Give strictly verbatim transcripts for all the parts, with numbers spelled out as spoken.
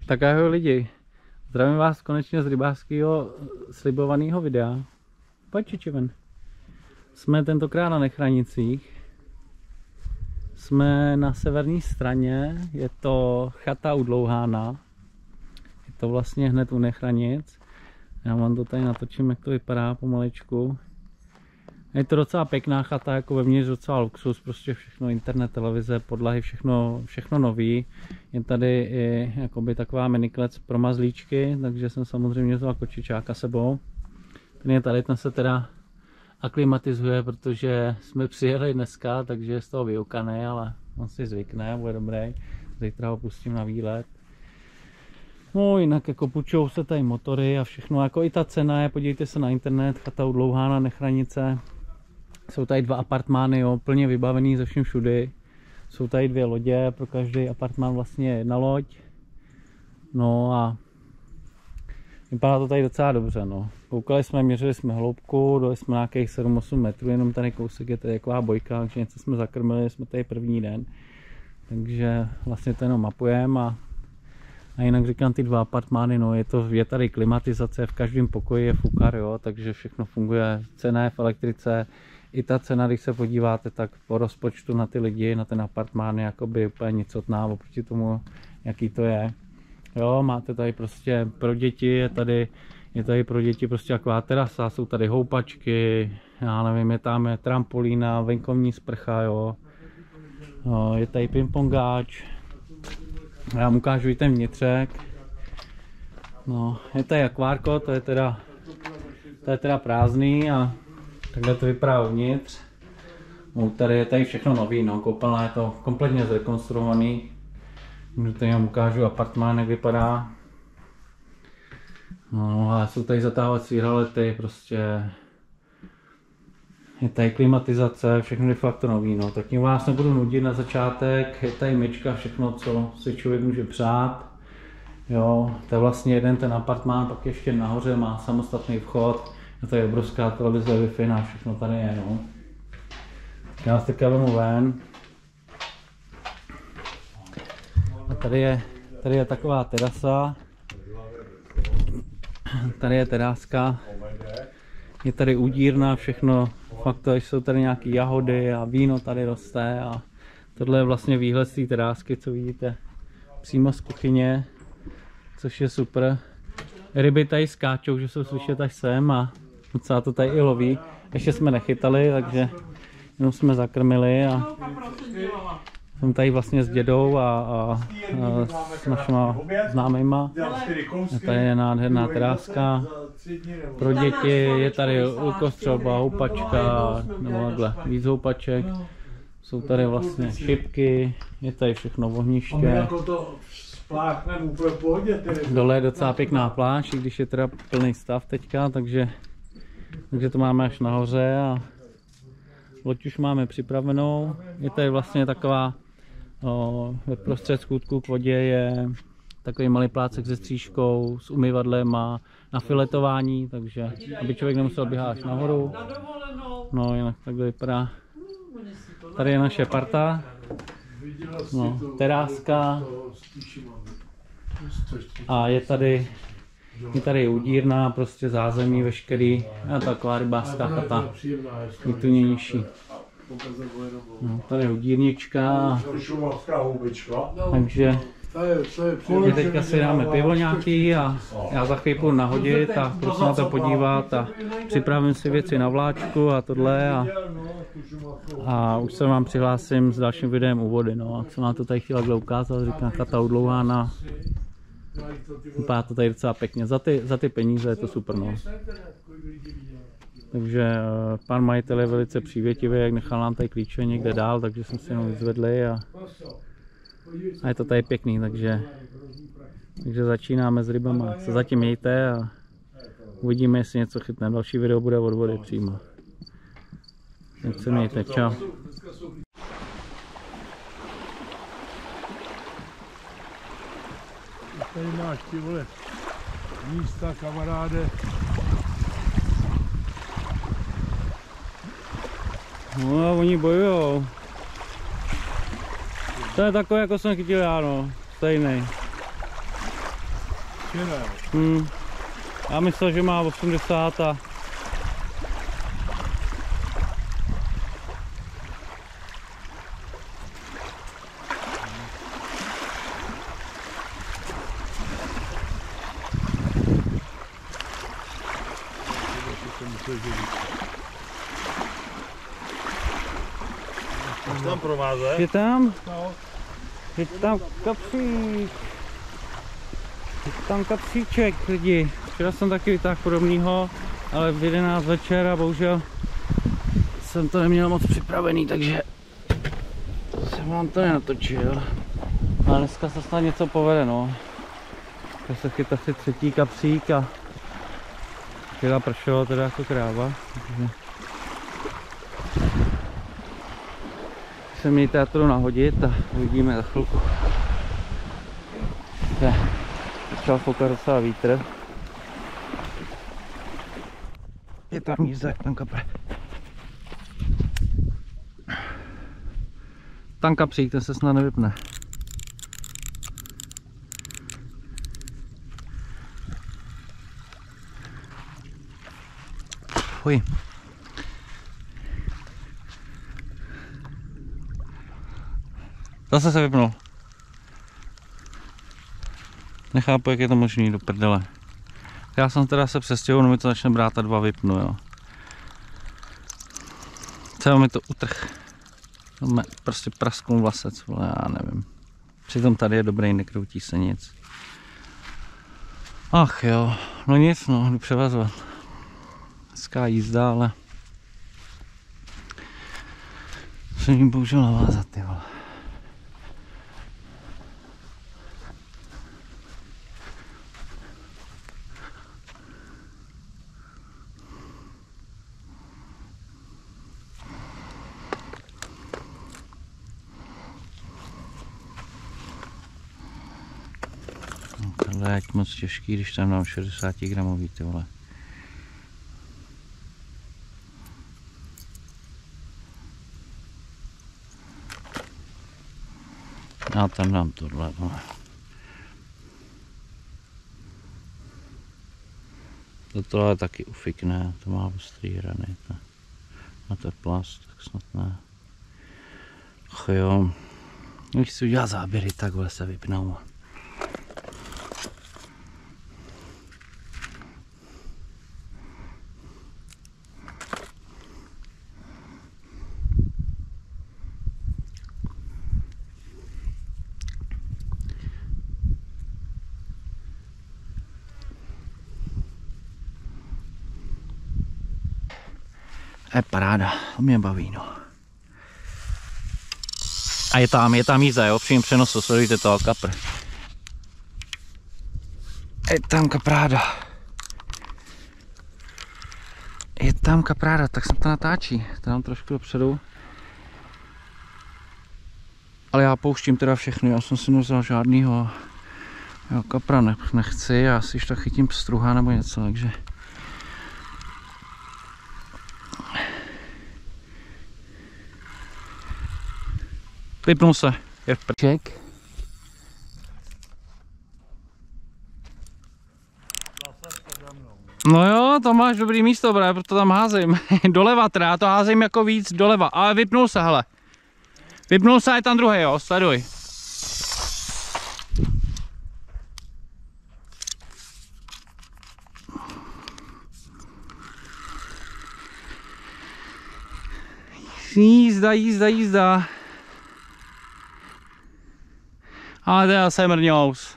Tak ahoj lidi, zdravím vás konečně z rybářského slibovaného videa. Pojď čičiven. Jsme tentokrát na Nechranicích. Jsme na severní straně, je to chata u Dlouhána. Je to vlastně hned u Nechranic. Já vám to tady natočím, jak to vypadá pomalečku. Je to docela pěkná chata, jako vevnitř docela luxus, prostě všechno, internet, televize, podlahy, všechno, všechno nový. Je tady i jakoby taková miniklec pro mazlíčky, takže jsem samozřejmě vzal kočičáka sebou. Ten je tady, ten se teda aklimatizuje, protože jsme přijeli dneska, takže je z toho vyukaný, ale on si zvykne, bude dobrý. Zítra ho pustím na výlet. No jinak jako půjčou se tady motory a všechno, jako i ta cena je, podívejte se na internet, chata u Dlouhána, Nechranice. Jsou tady dva apartmány, jo, plně vybavený ze vším všudy. Jsou tady dvě lodě, pro každý apartmán vlastně jedna loď. No a vypadá to tady docela dobře, no. Koukali jsme, měřili jsme hloubku, dali jsme nějakých sedm osm metrů, jenom tady kousek je tady taková bojka, takže něco jsme zakrmili, jsme tady první den. Takže vlastně to jenom mapujeme a, a jinak říkám ty dva apartmány, no je to, je tady klimatizace, v každém pokoji je fukar, jo, takže všechno funguje, cena je v elektrice. I ta cena, když se podíváte, tak po rozpočtu na ty lidi, na ten apartmán je jakoby úplně nicotná oproti tomu, jaký to je. Jo, máte tady prostě pro děti, je tady, je tady pro děti prostě taková terasa, jsou tady houpačky, já nevím, je tam je trampolína, venkovní sprcha, jo. Jo, je tady pingpongáč. Já vám ukážu i ten vnitřek. No, je tady akvárko, to je teda, to je teda prázdný a takhle to vypadá uvnitř. No, tady je tady všechno nový, no, koupelna je to kompletně zrekonstruovaný. Tady vám ukážu apartmán, jak vypadá. No, ale jsou tady zatáhovací hralety, prostě je tady klimatizace, všechno de facto nový, no. Tak tím vás nebudu nudit na začátek, je tady myčka, všechno, co si člověk může přát. Jo, to je vlastně jeden ten apartmán, pak ještě nahoře má samostatný vchod. Je tady obrovská televize, Wi-Fi a všechno tady je, no. Já vás teďka vemu ven. A tady je, tady je taková terasa. Tady je teráska. Je tady udírna, všechno. Fakt to jsou tady nějaké jahody a víno tady roste. A tohle je vlastně výhled z té terásky, co vidíte přímo z kuchyně. Což je super. Ryby tady skáčou, že jsou slyšet až sem a docela to tady i loví. Ještě jsme nechytali, takže jenom jsme zakrmili a jsem tady vlastně s dědou a, a, a s našima známejma. A tady je nádherná teráska pro děti, je tady lukostřelba, houpačka, nebo takhle, víc houpaček. Jsou tady vlastně šipky, je tady všechno ohniště. Dole je docela pěkná pláž, i když je teda plný stav teďka, takže, takže to máme až nahoře a loď už máme připravenou. Je tady vlastně taková, o, ve prostřed skutku k vodě je takový malý plácek se střížkou, s umyvadlem a na filetování, takže aby člověk nemusel běhat až nahoru. No jinak takhle vypadá. Tady je naše parta. No, teráska. A je tady, je tady udírna, prostě zázemí veškerý. A taková rybářská chata. Vytuněnější. No, tady je udírnička. Takže my teďka si dáme pivo nějaký a já za chvíli půjdu nahodit a budu se na to podívat a připravím si věci na vláčku a tohle a, a už se vám přihlásím s dalším videem u vody, no. Jak jsem vám to tady chtěla ukázat, říkám chata u Dlouhána. Vypadá to tady docela pěkně, za ty, za ty peníze je to super, no. Takže pan majitel je velice přívětivý, jak nechal nám tady klíče někde dál, takže jsme si jenom vyzvedli a A je to tady pěkný, takže, takže začínáme s rybama. Se zatím mějte a uvidíme, jestli něco chytne. Další video bude od vody přímo. Tak se mějte, čau. Tady máš ty vole místa, kamaráde. No, oni bojujou. To je takové, jako jsem chytil já, no. Stejný. včera. Hmm. Já myslel, že má osmdesát a... Tam prováze? Je tam? No. Je tam kapřík. Je tam kapříček, lidi. Včera jsem taky vytáhl podobnýho, ale v jedenáct večer a bohužel jsem to neměl moc připravený, takže jsem vám to nenatočil. A dneska se snad něco povede, no. Já se chyt asi třetí kapřík a včera pršelo teda jako kráva. Takže se mi to nahodit a uvidíme za chvilku. Je, začal foukat docela vítr. Je tam jízda, jak tam kapre. Tam kapřík, ten se snad nevypne. Fuj. Zase se vypnul. Nechápu, jak je to možný, do prdele. Já jsem teda se přestěhoval, no mi to začne brát a dva vypnu, jo. Třeba mi to utrh. Prostě prasknul vlasec, vole, já nevím. Přitom tady je dobrý, nekroutí se nic. Ach jo, no nic, no, jdu převazovat. Hezká jízda, ale musím jim bohužel navázat, ty vole. Tohle je moc těžký, když tam dám šedesát gramový, ty vole. Já tam dám tohle, vole. Toto je taky ufikne, to má ostrý hrany. To. A to je plast, tak snad ne. Ach jo. Když si udělá záběry, takhle se vypnou. Je paráda, to mě baví, no. A je tam, je tam jízda, jo, při přenosu, sledujte toho kapr. Je tam kapráda. Je tam kapráda, tak se to natáčí. To dám trošku dopředu. Ale já pouštím teda všechny, já jsem si nevzal žádnýho jo, kapra ne, nechci, já si ještě chytím pstruha nebo něco, takže. Vypnul se, je v prček. No jo, tam máš dobrý místo, právě proto tam házím. Doleva teda, já to házím jako víc doleva, ale vypnul se, hele. Vypnul se, je tam druhý, jo, sleduj. Jízda, jízda, jízda. Ale to je zase mrňous.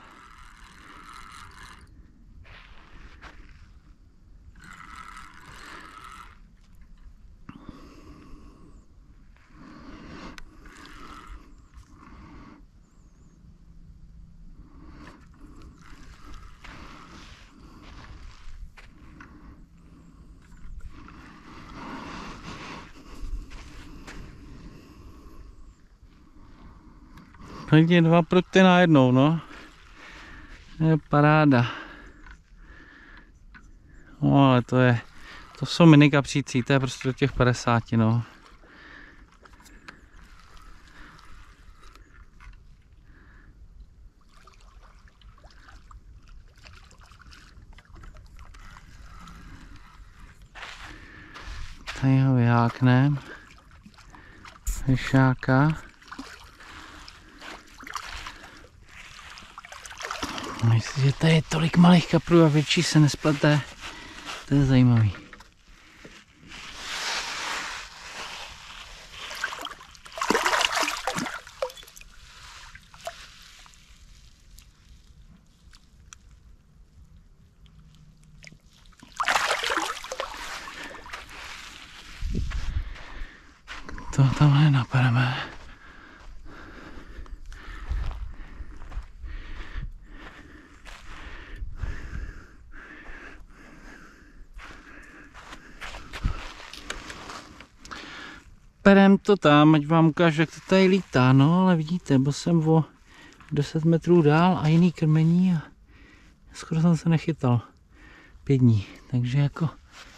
Klidně dva pruty najednou, no. Je paráda. No, ale to je, to jsou mini kapřící, to je prostě do těch padesáti, no. Tady ho vyháknem. Vyšáka. Myslím, že tady je tolik malých kaprů a větší se nesplete. To je zajímavý. To tamhle napereme. Perem to tam, ať vám ukážu, jak to tady lítá, no ale vidíte, byl jsem o deset metrů dál a jiný krmení a skoro jsem se nechytal pět dní, takže jako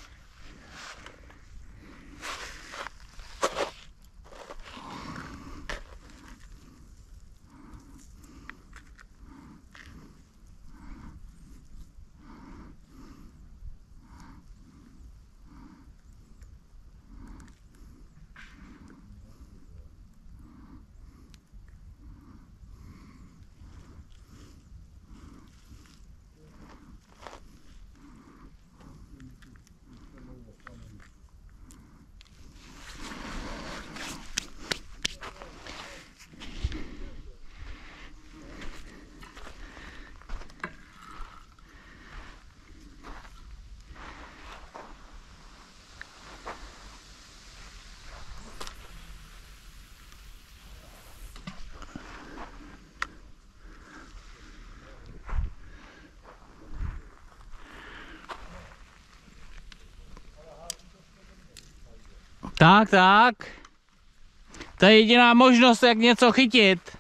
tak, tak. To je jediná možnost, jak něco chytit.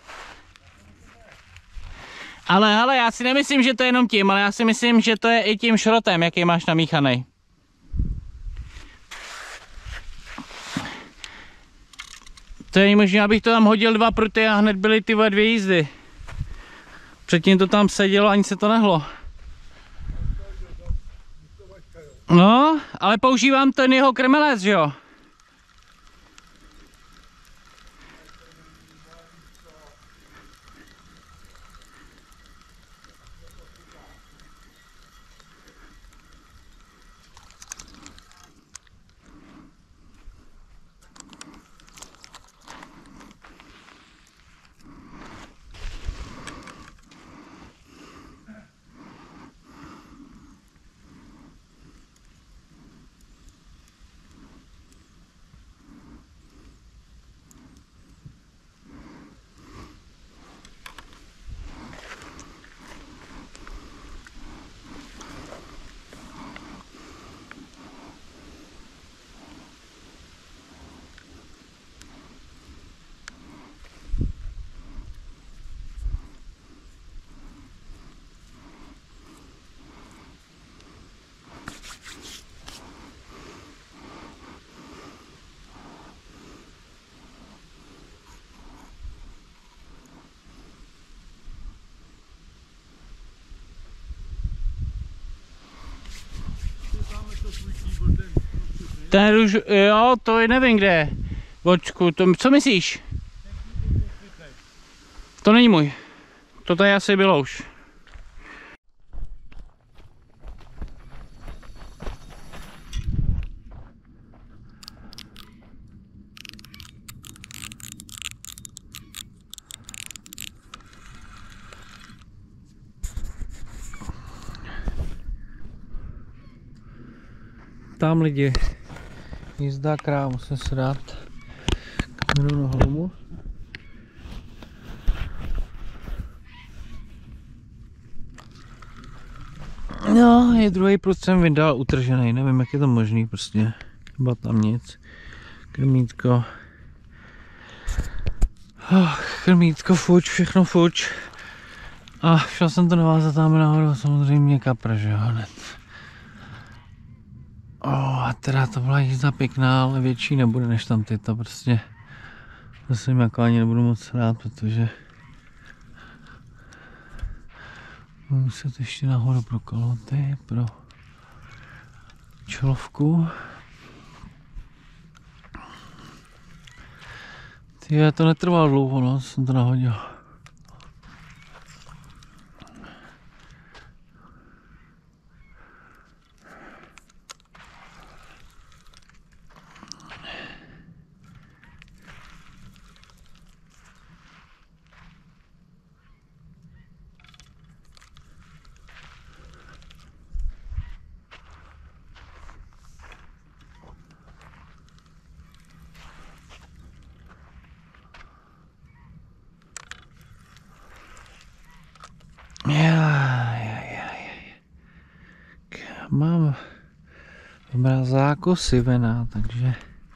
Ale hele, já si nemyslím, že to je jenom tím, ale já si myslím, že to je i tím šrotem, jaký máš namíchaný. To je možná, abych to tam hodil dva pruty a hned byly ty dvě jízdy. Předtím to tam sedělo, ani se to nehlo. No, ale používám ten jeho krmelec, že jo? Ten už, jo, to nevím kde. Vočku, to, co myslíš? To není můj. To tady asi bylo už. Tam lidi. Jízda kráv, musím si dát kameru na hlavu. No, je druhý prut jsem vydal utržený, nevím jak je to možný prostě. Chyba tam nic. Krmítko. Oh, krmítko fuč, všechno fuč. A šel jsem to navázat tam nahoru, samozřejmě kapra, že jo, hned. Oh, a teda to byla jízda pěkná, ale větší nebude než tam ty, to prostě to si jako ani nebudu moc rád, protože budu muset ještě nahoru pro koloty, pro čelovku. Je, to netrvalo dlouho, no, jsem to nahodil. Já, já, já, já. Mám v mrazáku sivena, takže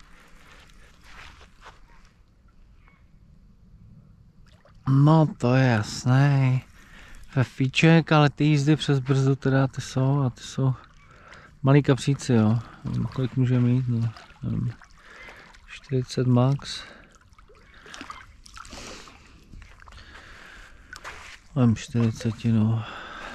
no to je jasný. Fíček, ale ty jízdy přes brzdu teda ty jsou a ty jsou malý kapříci, jo. Kolik může mít? No, čtyřicet max. Mám čtyřicet, no.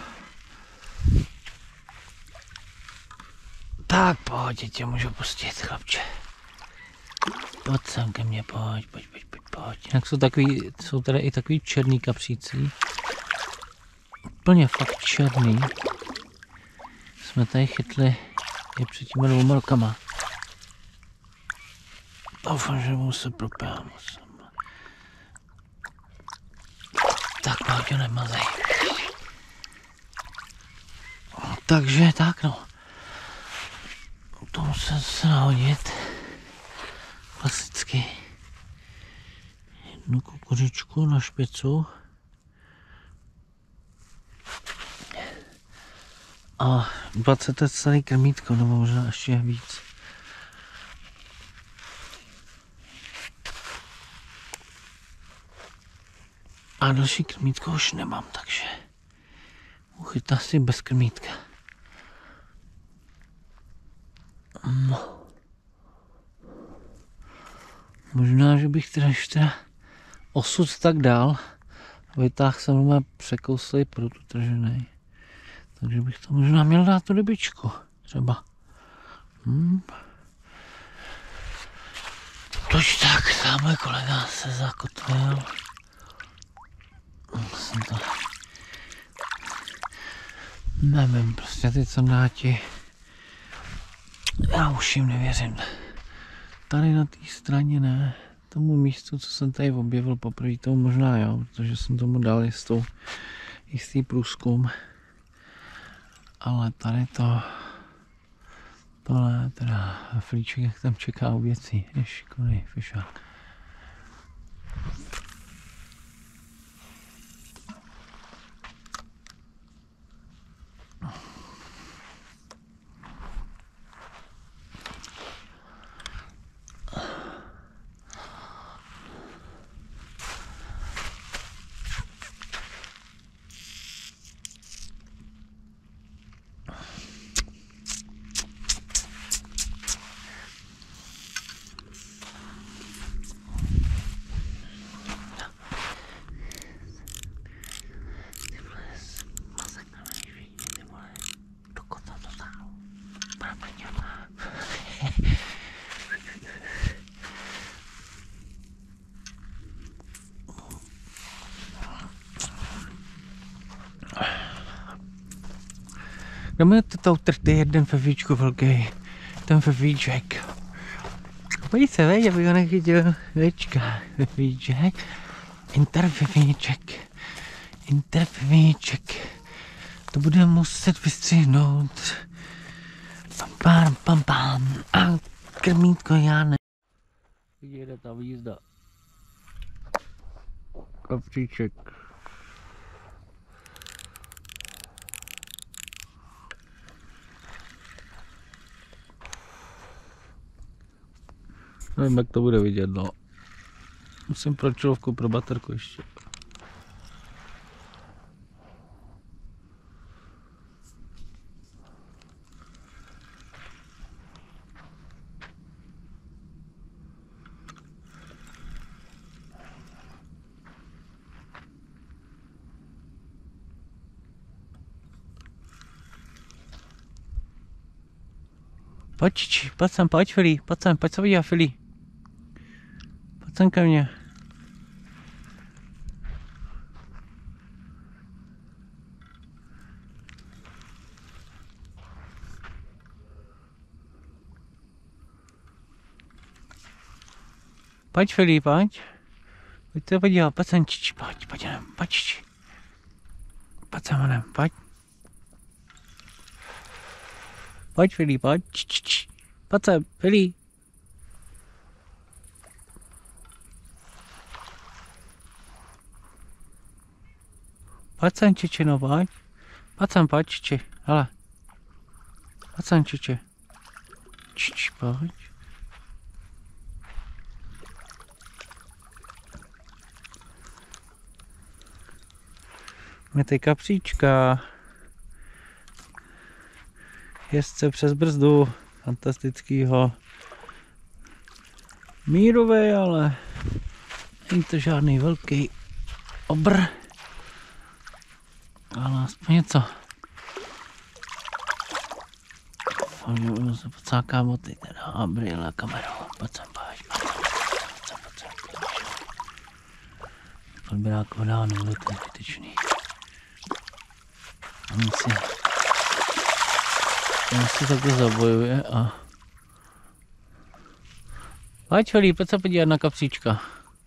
Tak pojď, tě můžu pustit, chlapče. Pojď sem ke mně, pojď, pojď, pojď, pojď, pojď. Jinak jsou takový, jsou tady i takový černý kapříci. Úplně fakt černý. Jsme tady chytli i před těma dvouma rokama. Doufám, že mu se propám. Tak pojď, ho nemazej. Takže tak no. To musím se nahodit. Klasicky. Jednu kukuřičku na špicu. A dvacet let starý krmítko, nebo možná ještě víc. A další krmítko už nemám, takže uchytá si bez krmítka. No. Možná, že bych teda ještě teda osud tak dál. Vytáhl jsem doma překouslej prut utržený. Takže bych to možná měl dát tu rybičku. Třeba. Hmm. Tož tak, tamhle kolega se zakotvil. Jsem to... Nevím, prostě ty sondáti. Já už jim nevěřím. Tady na té straně ne. Tomu místu, co jsem tady objevil poprvé, tomu možná jo, protože jsem tomu dal jistou, jistý průzkum. Ale tady to... To ne, teda Flíček, jak tam čeká u věcí. Je šikovný fišák. Jdeme to utrty jeden fefíčku velký, ten fefíček. Pojď se, veď, aby ho nechytil večka, fefíček, interfefíček, interfefíček. To budeme muset vystřihnout. Pam, pam, pam, pam. A krmítko já ne. Jede ta výzda. Kapříček. Nevím, jak to bude vidět, no. Musím pro čelovku, pro baterku ještě. Pojď, pojď sem, pojď Fili, pojď sem, pojď se vidět Fili. Pojď sem ke mně. Pojď, Filip, pojď. Pojď se podívat, pojď sem, čiči, pojď, pojď sem, pojď, čiči. Pojď sem, honem, pojď. Pojď, Filip, pojď, čiči, pojď sem, Filip. Pojď sem, čiči, no pojď. Pojď sem, pojď, čiči, hele. Pojď sem, čiči. Čiči, pojď. Je tady kapříčka. Jezdce přes brzdu. Fantastickýho. Mírovej, ale není to žádný velký obr. Ale aspoň něco. Můžu se pocákat boty teda a brýle kamerou. Pojď sem, pojď. Pojď sem, pojď sem. Podběrákov dávno byl ten zbytečný. On si, on si takhle zabojuje a... Pojď, Filip, pojď se podívat na kapříčka.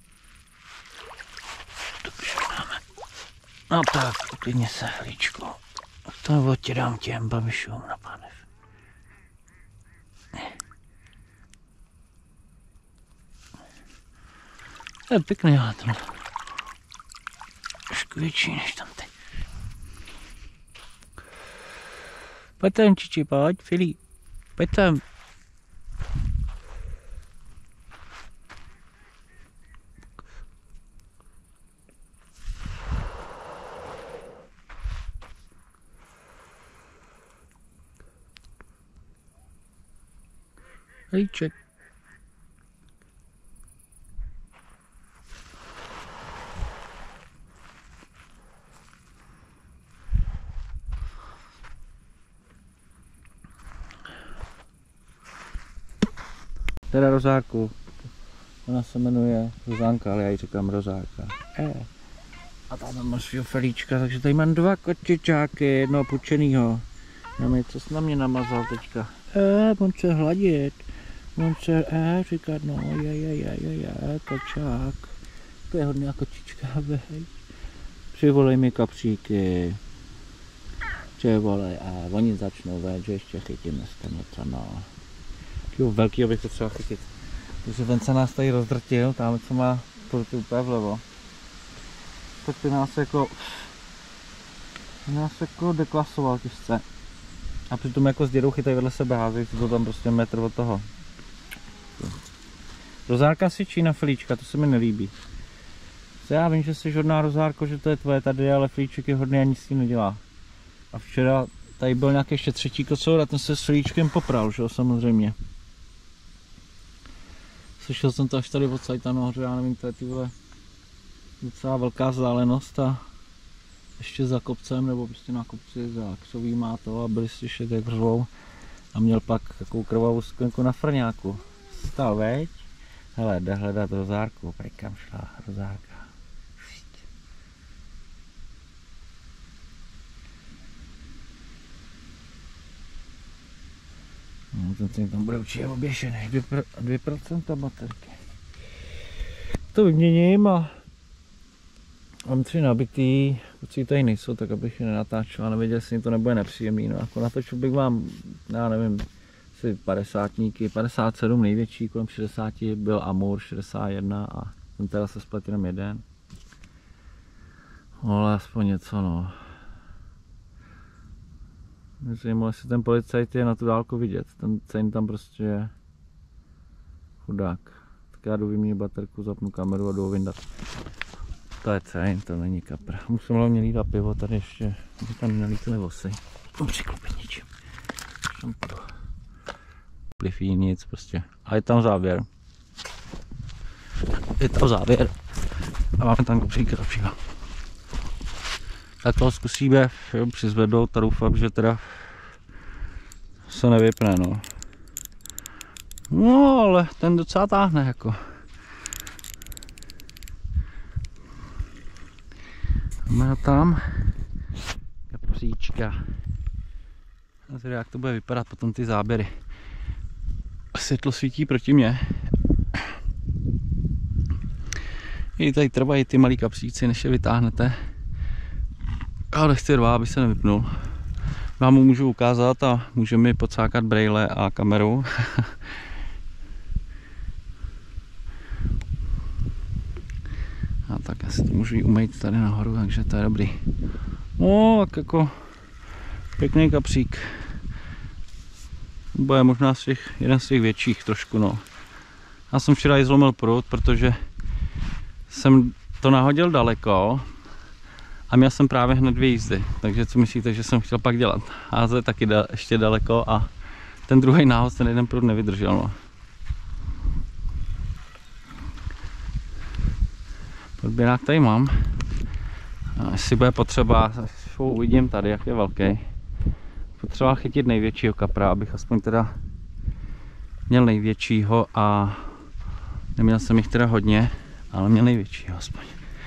Takže máme. No tak, klidně se, Filíčku. To odtědám těm babišům na pánev. To je pěkný, ale to trošku větší než tam ty. Pojď tam, čiči, pojď, Filip. Pojď tam. Filíček. Teda Rozárku. Ona se jmenuje Rozánka, ale já ji říkám Rozárka. E. A tam mám svýho Felíčka, takže tady mám dva kočičáky, jednoho pučenýho. Mám něco na mě namazal teďka. E, on chce hladit. On chce, e, říkat, no, je, je, je, je, je, kočák. To je hodná kočička, veď. Přivolej mi kapříky. Přivolej, a oni začnou, veď, že ještě chytím dneska něco, no. Takového velkýho bych to třeba chytit. Takže ten se nás tady rozdrtil, tam co má porty úplně vlevo. Tak ty nás jako... Ty nás jako deklasoval těžce. A přitom jako s dědou chytají vedle sebe, házejí si to tam prostě metr od toho. Rozárka si čína, Felíčka, to se mi nelíbí. Co já vím, že jsi hodná, Rozárko, že to je tvoje tady, ale Felíček je hodný a nic s tím nedělá. A včera tady byl nějaký ještě třetí kocour a ten se s Felíčkem popral, že jo, samozřejmě. Slyšel jsem to až tady odsaď tam nahoře, já nevím, to je tyhle docela velká vzdálenost a ještě za kopcem, nebo prostě na kopci za křoví má to a byli slyšet jak řvou a měl pak takovou krvavou sklenku na frňáku. Stal, veď? Hele, jde hledat Rozárku, prej kam šla Rozárka. No, ten ten tam bude určitě oběšený, dvě procenta baterky. To vyměním a mám tři nabitý, kucí tady nejsou, tak abych je nenatáčel a nevěděl, jestli to nebude nepříjemný. No, jako natočil bych vám, já nevím, asi padesátníky, padesát sedm největší, kolem šedesáti byl Amur, šedesát jedna a ten teda se splet jenom jeden. Ale aspoň něco, no. Myslím, jestli ten policajt je na tu dálku vidět, ten cejn tam prostě je chudák. Tak já jdu vyměnit baterku, zapnu kameru a jdu ho vyndat. To je cejn, to není kapra. Musím hlavně lídat pivo, tady ještě, aby tam nelítly vosy. Můžu přiklopit něčím. Šampadu. Plifí, nic prostě. A je tam závěr. Je tam závěr. A máme tam kopříky do piva. Tak to zkusíme přizvednout a doufám, že teda se nevypne, no. No, ale ten docela táhne, jako. Máme tam kapříčka. A tedy jak to bude vypadat potom ty záběry. Světlo svítí proti mně. I tady trvají ty malí kapříci, než je vytáhnete. Ale chci rvát, aby se nevypnul. Vám mu můžu ukázat a může mi pocákat brejle a kameru. A tak já si to můžu umýt tady nahoru, takže to je dobrý. No, tak jako pěkný kapřík. Bude možná z těch, jeden z těch větších trošku, no. Já jsem včera i zlomil prut, protože jsem to nahodil daleko a měl jsem právě hned dvě jízdy. Takže co myslíte, že jsem chtěl pak dělat? Házet taky da, ještě daleko a ten druhý nához, ten jeden prut nevydržel, no. Podběrák tady mám. A jestli bude potřeba, uvidím tady, jak je velký. Potřeba chytit největšího kapra, abych aspoň teda měl největšího a neměl jsem jich teda hodně, ale měl největšího aspoň.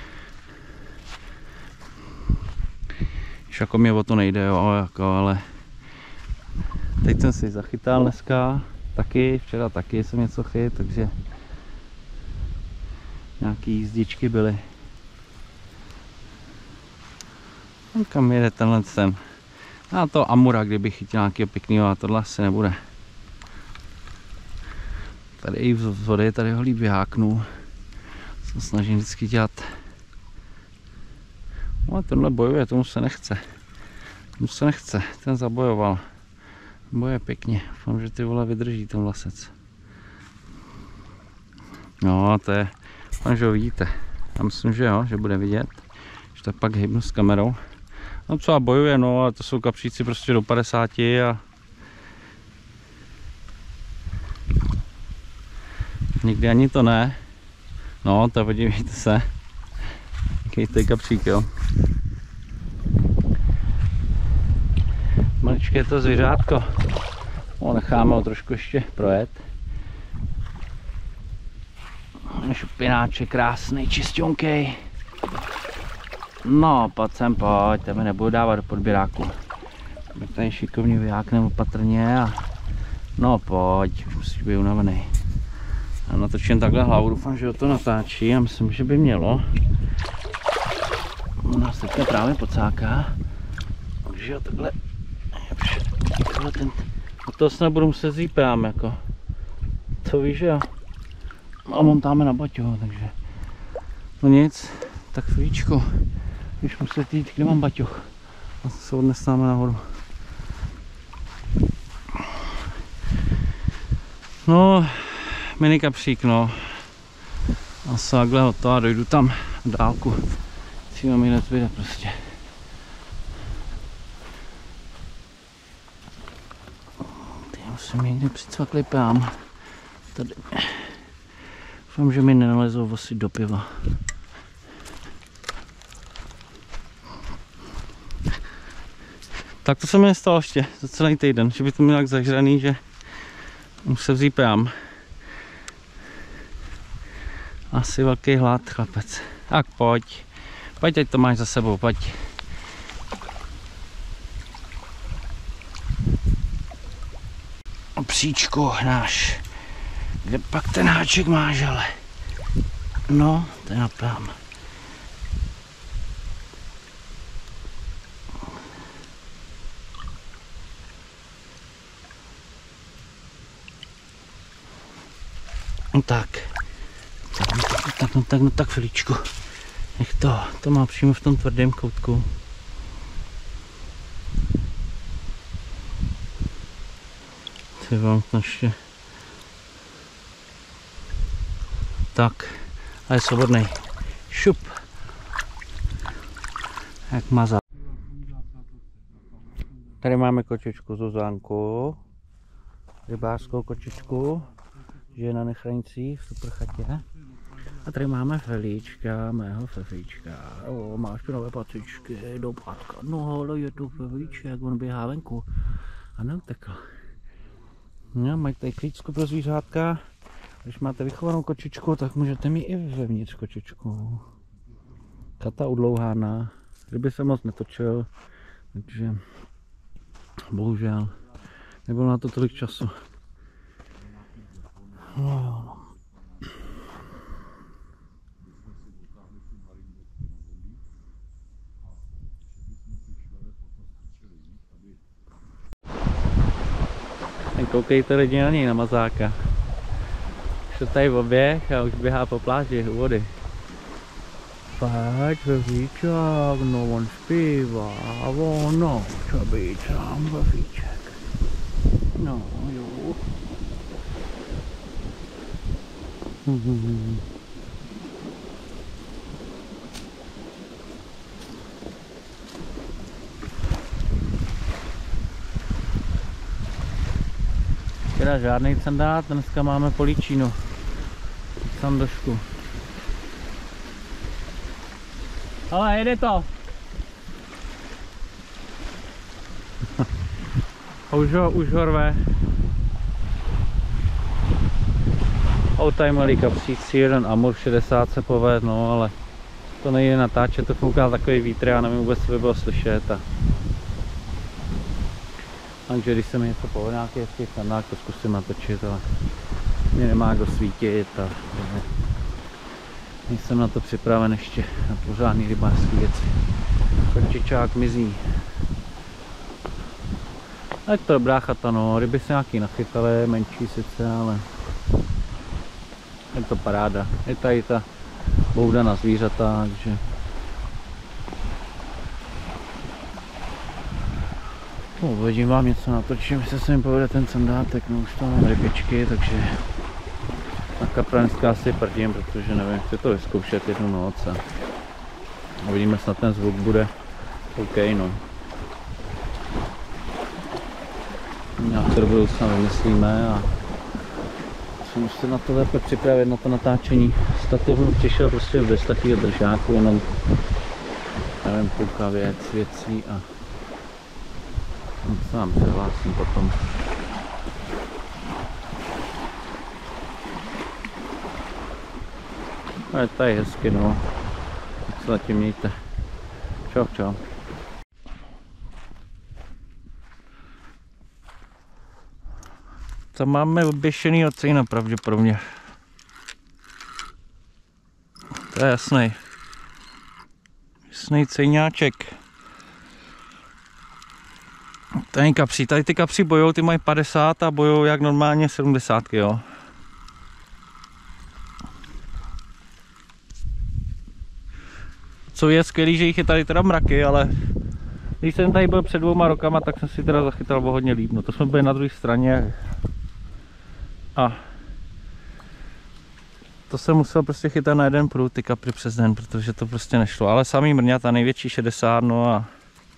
Už jako mě o to nejde, jo, jako, ale teď jsem si zachytal dneska, taky, včera taky jsem něco chyt, takže nějaký jízdičky byly. A kam jede tenhle ten? A to Amura, kdybych chytil nějakého pěkného, a tohle asi nebude. Tady i z vody, tady ho líp vyháknu. Se snažím vždycky dělat. No a tenhle bojuje, tomu se nechce. Tomu se nechce, ten zabojoval. Boje pěkně, doufám, že ty vole vydrží ten vlasec. No to je, doufám, že ho vidíte. Já myslím, že jo, že bude vidět. Že to pak hybnu s kamerou. No co a bojuje, no, ale to jsou kapříci prostě do padesáti a nikdy ani to ne. No, to podívejte se. Jaký to je kapřík, jo. Maličké je to zvířátko. No, necháme ho trošku ještě projet. Šupináček krásný, čistionkej. No, pojď sem, pojď, tebe nebudu dávat do podběráku. Tak tady šikovně vyjáknem opatrně a no pojď, už musíš být unavený. A natočím takhle hlavu, doufám, že ho to natáčí a myslím, že by mělo. U nás teďka právě pocáká, takže jo takhle, takhle ten, a to snad budu muset vzít prám, jako, to víš, jo. Ale mám tam na baťoho, takže, no nic, tak chvíličku. Když muset jít, kde mám baťoch. A se odnesnáme nahoru. No, mini kapřík, no. A se takhle hotovo a dojdu tam dálku. Cílo mi nezbyde prostě. Ty musím někde přicvakli pám. Tady. Doufám, že mi nenalezou vosy do piva. Tak to se mi nestalo ještě za celý týden, že by to měl tak zažraný, že musím vzít prám. Asi velký hlad, chlapec. Tak pojď, pojď, teď to máš za sebou, pojď. Psíčku náš, kde pak ten háček máš, ale. No, to je na prám. No tak. Tak, no tak, no tak, no tak, Filičku. Nech to, to má přímo v tom tvrdém koutku. Ty vám to ještě. Tak, a je svobodnej. Šup. Jak maza. Tady máme kočičku Zuzánku. Rybářskou kočičku. Žije na nechranicích v super chatě. A tady máme Felíčka, mého Fefíčka. O, máš tu nové pacičky, do pátka. No, ale je tu Fefíček, on běhá venku. A neutekl. No, mají tady klíčku pro zvířátka. Když máte vychovanou kočičku, tak můžete mít i vevnitř kočičku. Chata udlouhána. Kdyby se moc netočil, takže bohužel nebylo na to tolik času. No jo, no. Ten koukejte lidi na něj, na mazáka. Už to tady oběh a už běhá po pláži u vody. Pojď, Vefíček, no on zpívá, ono, co být sám Vefíček. No jo. Hmm. Teda žádný sandát, dneska máme políčínu. Sandošku. Ale jede to. A už ho, už ho rve. A tady malý kapříci, jeden Amur šedesát se povedl, no ale to nejde natáčet, to foukal takový vítr, já nevím vůbec, co by bylo slyšet. A... Takže když se mi něco povede, nějaký hezký sandák, to zkusím natočit, ale mě nemá kdo svítit a nejsem na to připraven ještě na pořádný rybářský věci. Korčičák mizí. A je to dobrá chata, no, ryby se nějaký nachytaly, menší sice, ale je to paráda. Je tady ta bouda na zvířata, takže no, uvidím vám něco natočím, jestli se mi povede ten sandátek, no už tam mám rybičky, takže na kapra dneska asi prdím, protože nevím, chci to vyzkoušet jednu noc a uvidíme, snad ten zvuk bude OK, no. Nějak to do budoucna vymyslíme a musím se na to lépe připravit, na to natáčení. Stativ mi těšil prostě bez takového držáku, jenom nevím, půlka věc, věcí a se vám přihlásím potom. A je tady hezky, no. Tak se zatím mějte. Čau, čau. Tam máme oběšený ocejna pravděpodobně. To je jasný. Jasný cejňáček. Tady kapři, tady ty kapři bojou, ty mají padesát a bojou jak normálně sedmdesát, jo. Co je skvělý, že jich je tady teda mraky, ale když jsem tady byl před dvouma rokama, tak jsem si teda zachytal o hodně líp. No to jsme byli na druhé straně a to jsem musel prostě chytat na jeden prut ty kapry přes den, protože to prostě nešlo. Ale samý mrňata, největší šedesát, no a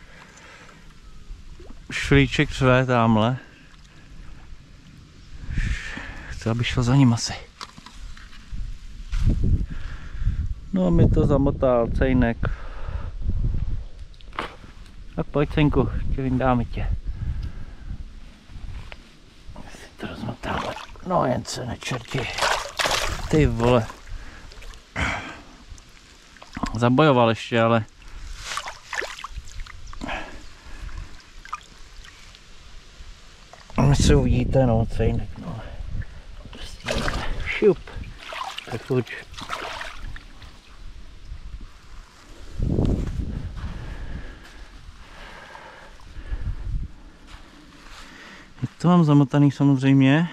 šlíček řve tamhle. Chci, aby šel za ním asi. No mi to zamotal cejnek. Tak pojď, Ceňku, tě vyndáme tě. Si to rozmotáme. No jen se nečerti. Ty vole. Zabojoval ještě, ale se uvidíte, no, cejnek, no. Šup. Tak pojď. To mám zamotaný samozřejmě.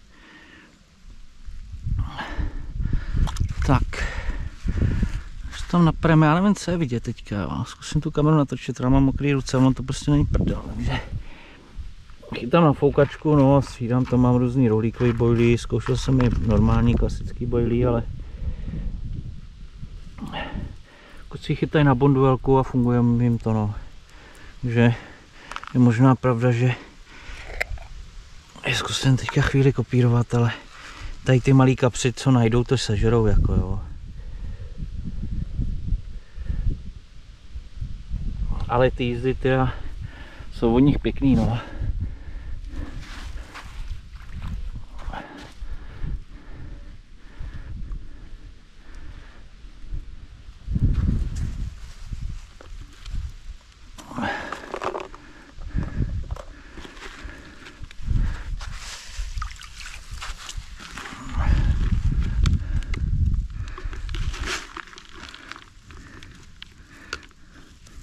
Tak. Už tam napreme, já nevím, co je vidět teďka, jo. Zkusím tu kameru natočit, teda mám mokrý ruce, ono to prostě není prdel, takže chytám na foukačku, no a střídám, tam mám různý rohlíkový bojlí, zkoušel jsem i normální klasický bojlí, ale kuci chytají na bonduelku a funguje jim to, no. Takže je možná pravda, že zkusím teďka chvíli kopírovat, ale tady ty malý kapři, co najdou, to sežerou, jako jo. Ale ty jízdy teda jsou od nich pěkný, no.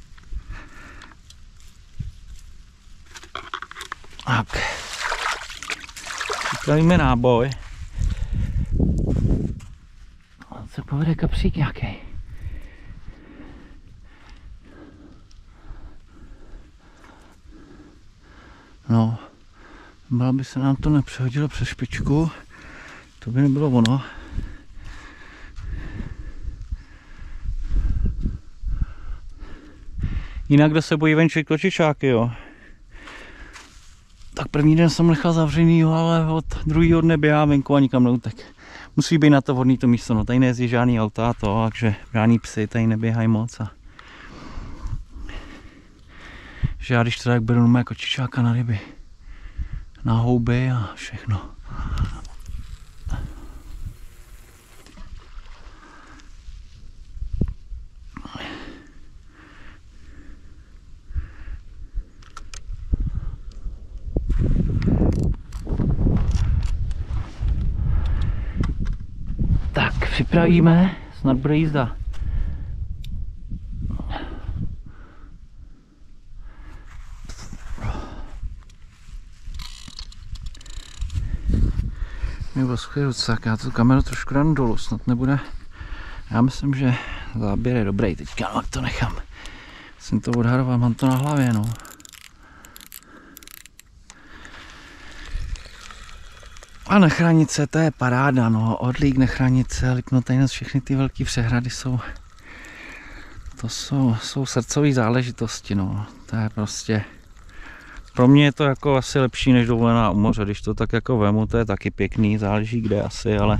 Tak. Dajme náboj. On se povede kapřík nějaký. No, byla by se nám to nepřehodilo přes špičku, to by nebylo ono. Jinak, kdo se bojí venčit kočičáky, jo. Tak první den jsem nechal zavřenýho, ale od druhého dne běhá venku a nikam neutek. Musí být na to vhodný to místo, no tady nejezdí žádný auta a to, takže žádný psy tady neběhají moc. A... že já když to tak beru mé kočičáka na ryby, na houby a všechno. Tak, připravíme, snad bude jízda. Nebo schvěruce, tak já tu kameru trošku dám dolů, snad nebude. Já myslím, že záběr je dobrý teďka, no, to nechám. Jsem to odhadoval, mám to na hlavě, no. A nechránit to je paráda, no. Odlík, nechránit se, Lipnotajnec, všechny ty velké přehrady jsou, to jsou, jsou srdcové záležitosti, no. To je prostě, pro mě je to jako asi lepší než dovolená u moře, když to tak jako vemu, to je taky pěkný, záleží kde asi, ale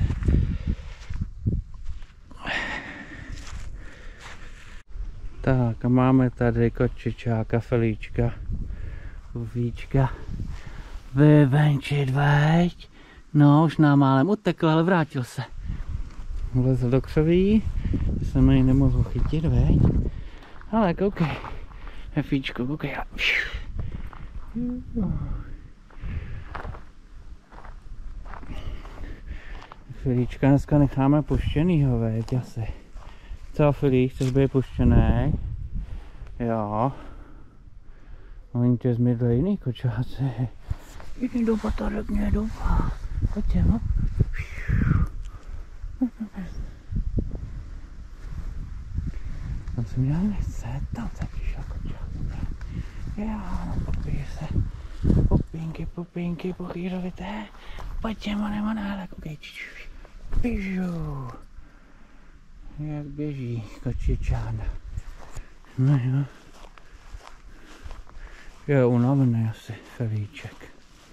tak a máme tady kočičáka, Felíčka, Víčka, vyvenčit, veď. No, už nám málem utekl, ale vrátil se. Vlezl do křoví, jsem jej nemohl chytit, veď. Ale koukej, Hefíčko, koukej. Felíčka dneska necháme puštěnýho, veď, asi. Co, Felík, chceš být puštěnej? Jo. Oni tě zmidli jiný kočáci. Jdi do batarek, mě do. Pojďte, no. Tam se mi dál nechce, tam se přišel kočák. Jo, no popíj se. Popínky, popínky, pochýřovité. Pojďte, mone, mone, ale koukej. Běžu. Jak běží kočičána. No jo. Je unavený asi Felíček.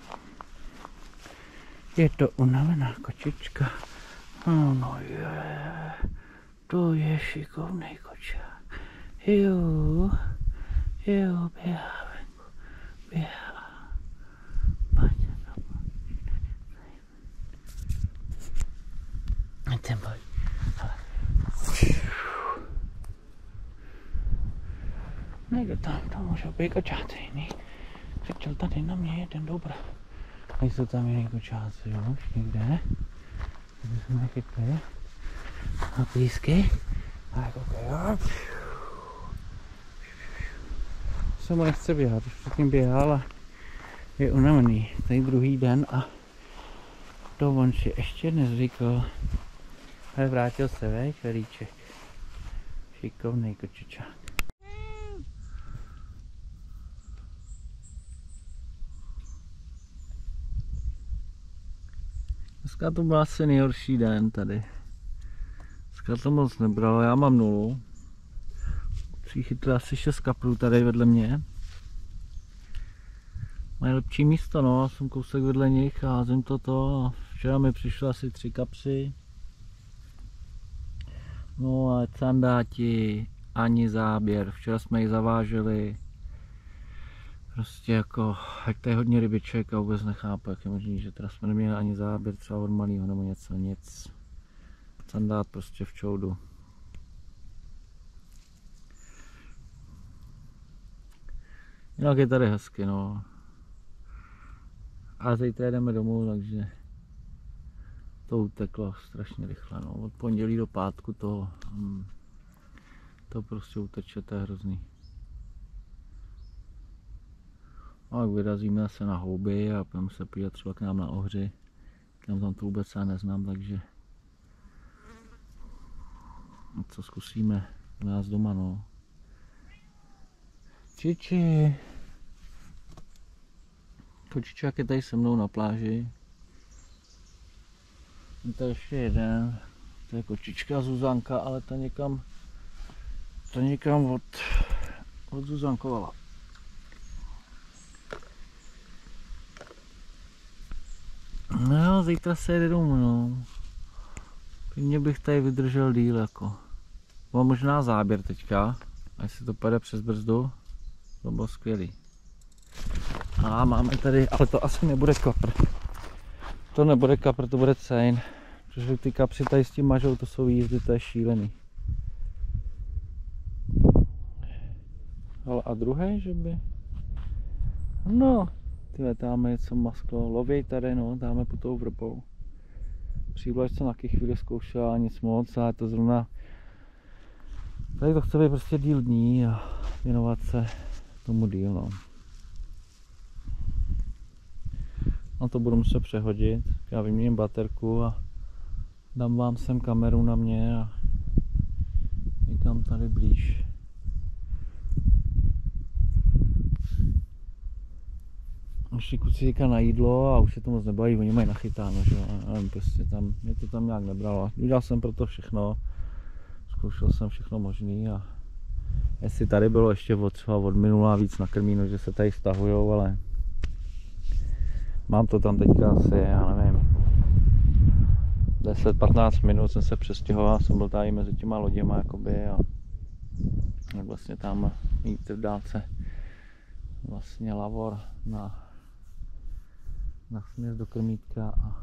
Je to unavená kočička. No, no je. To je šikovný kočák. Jo. Jo, běhá venku. Běhá. Pojď. Ten boj. Někdo tam, to může být kočáci jiný. Řečel tady na mě jeden dobrý. A jsou tam jiný kočáci, jo, už někde. Takže jsme chytli. A písky. A jako jo. Se mu nechce běhat, už předtím běhal a je unavený. Tady druhý den a to on si ještě nezvykl. Ale vrátil se, veď, Felíček. Šikovnej kočičák. Dneska to byl asi nejhorší den tady. Dneska to moc nebralo, já mám nulu. Přichytli asi šest kaprů tady vedle mě. Mají lepší místo, no, jsem kousek vedle nich a házím to to. Včera mi přišlo asi tři kapři. No a candáti, ani záběr, včera jsme ji zaváželi. Prostě jako, jak tady hodně rybiček a vůbec nechápu, jak je možný, že teda jsme neměli ani záběr třeba od malýho nebo něco, nic. Candát prostě v čoudu. Jinak je tady hezky, no. A zítra jdeme domů, takže to uteklo strašně rychle, no. Od pondělí do pátku to, hm, to prostě uteče, to je hrozný. A jak vyrazíme se na houby a půjdeme se podívat třeba k nám na Ohři. Říkám, tam to vůbec já neznám, takže co zkusíme u nás doma, no. Čiči. Kočičák je tady se mnou na pláži. To je ještě jeden. To je kočička Zuzanka, ale ta někam, ta někam od, od Zuzankovala. No, zítra se jede domů, no. Klidně bych tady vydržel díl, jako. Mám možná záběr teďka, až se to pojede přes brzdu, to bylo skvělý. A máme tady, ale to asi nebude kapr. To nebude kapr, to bude cejn. Protože ty kapři tady s tím mažou, to jsou jízdy, to je šílený. Ale a druhý, že by? No, tyhle, dáme něco masklo, lověj tady, no, dáme pod tou vrbou. Přívlaž jsem taky chvíli zkoušela, nic moc, ale to zrovna... Tady to chce být prostě díl dní a věnovat se tomu díl, no. A to budu muset přehodit, já vyměním baterku a dám vám sem kameru na mě a někam tady blíž. Ještě kluci říká na jídlo a už se to moc nebaví, oni mají nachytáno, že jo, ale prostě tam, mě to tam nějak nebralo. Udělal jsem pro to všechno, zkoušel jsem všechno možný a jestli tady bylo ještě od, třeba od minula víc nakrmíno, že se tady stahujou, ale mám to tam teďka asi, já nevím, deset patnáct minut jsem se přestěhoval, jsem byl tady mezi těma loděma jakoby a vlastně tam mít v dálce vlastně lavor na na směs do krmítka a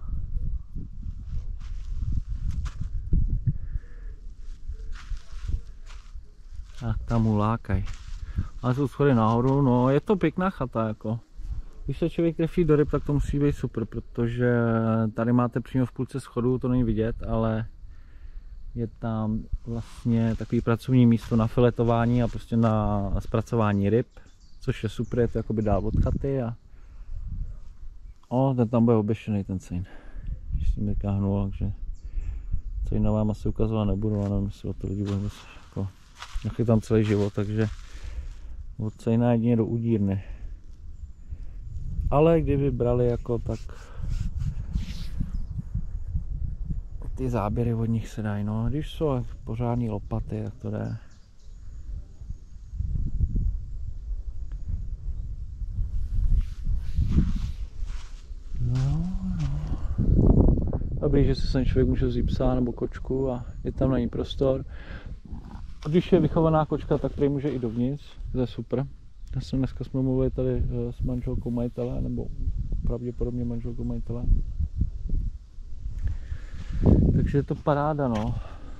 tak tam ulákaj. Ale jsou schody nahoru, no je to pěkná chata jako. Když se člověk trefí do ryb, tak to musí být super, protože tady máte přímo v půlce schodu, to není vidět, ale je tam vlastně takový pracovní místo na filetování a prostě na zpracování ryb, což je super, je to jakoby dál od chaty a o, ten tam bude oběšený ten cejn. Když s tím vykáhnu, takže cejna vám asi ukazovat nebudu, ale nevím, jestli o to lidi budou jako nachytám celý život, takže od cejna jedině do udírny. Ale kdyby brali jako tak ty záběry od nich se dají, no, když jsou pořádný lopaty, tak to jde. No, no. Dobrý, že si sem člověk může vzít psa nebo kočku a je tam na ní prostor. A když je vychovaná kočka, tak prý může i dovnitř, to je super. Já jsem dneska jsme mluvili tady s manželkou majitele, nebo pravděpodobně manželkou majitele. Takže je to paráda, no.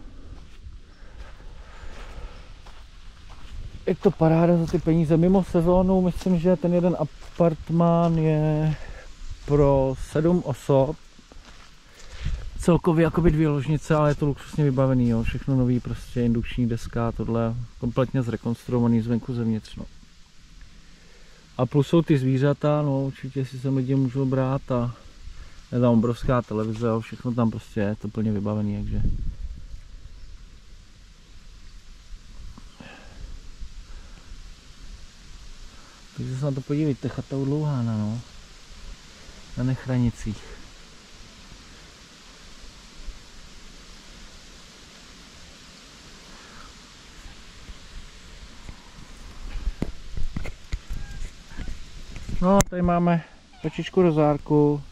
Je to paráda za ty peníze. Mimo sezónu myslím, že ten jeden apartmán je pro sedm osob. Celkově jakoby dvě ložnice, ale je to luxusně vybavený, jo. Všechno nový, prostě indukční deska, tohle kompletně zrekonstruovaný zvenku zevnitř, no. A plus jsou ty zvířata, no určitě si sem lidi můžou brát a je tam obrovská televize, jo. Všechno tam prostě je to plně vybavený, takže. Takže se na to podívejte, chata u Dlouhána, no. Na Nechranicích. No, tady máme kočičku Rozárku,